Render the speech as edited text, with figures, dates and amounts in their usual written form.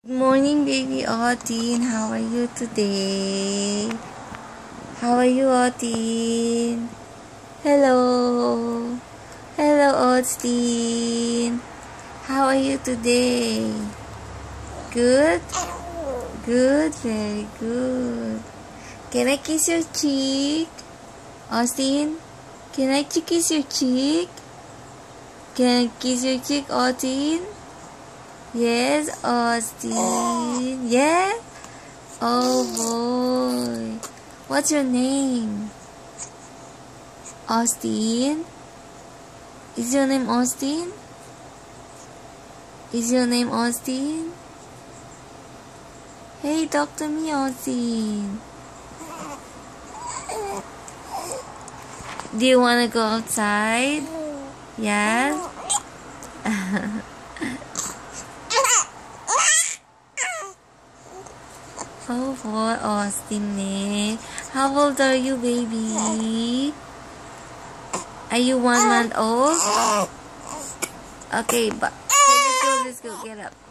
Good morning, baby Austin. How are you today? How are you, Austin? Hello. Hello, Austin. How are you today? Good? Good, very good. Can I kiss your cheek? Austin? Can I kiss your cheek? Can I kiss your cheek, Austin? Yes, Austin. Yeah? Oh boy. What's your name? Austin? Is your name Austin? Is your name Austin? Hey, talk to me, Austin. Do you want to go outside? Yes? Oh boy, Austin eh. How old are you, baby? Are you 1 month old? Okay, but okay, let's go, get up.